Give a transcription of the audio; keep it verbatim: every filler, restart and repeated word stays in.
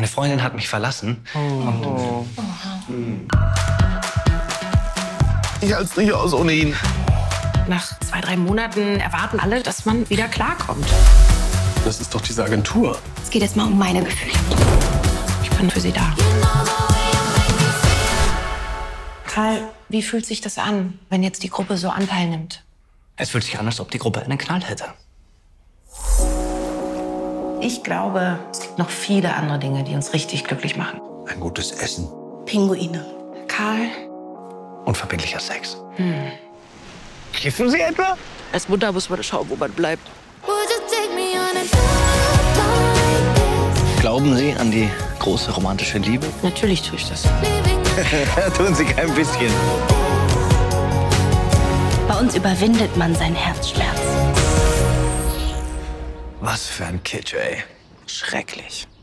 Meine Freundin hat mich verlassen. Oh. Und ich halte es nicht aus ohne ihn. Nach zwei, drei Monaten erwarten alle, dass man wieder klarkommt. Das ist doch diese Agentur. Es geht jetzt mal um meine Gefühle. Ich bin für Sie da. Karl, wie fühlt sich das an, wenn jetzt die Gruppe so Anteil nimmt? es fühlt sich an, als ob die Gruppe einen Knall hätte. Ich glaube, es gibt noch viele andere Dinge, die uns richtig glücklich machen. Ein gutes Essen. Pinguine. Karl? Unverbindlicher Sex. Hm. Kiffen Sie etwa? Als Mutter muss man schauen, wo man bleibt. Glauben Sie an die große romantische Liebe? Natürlich tue ich das. Tun Sie kein bisschen. Bei uns überwindet man seinen Herzschmerz. Was für ein Kitsch, ey. Schrecklich.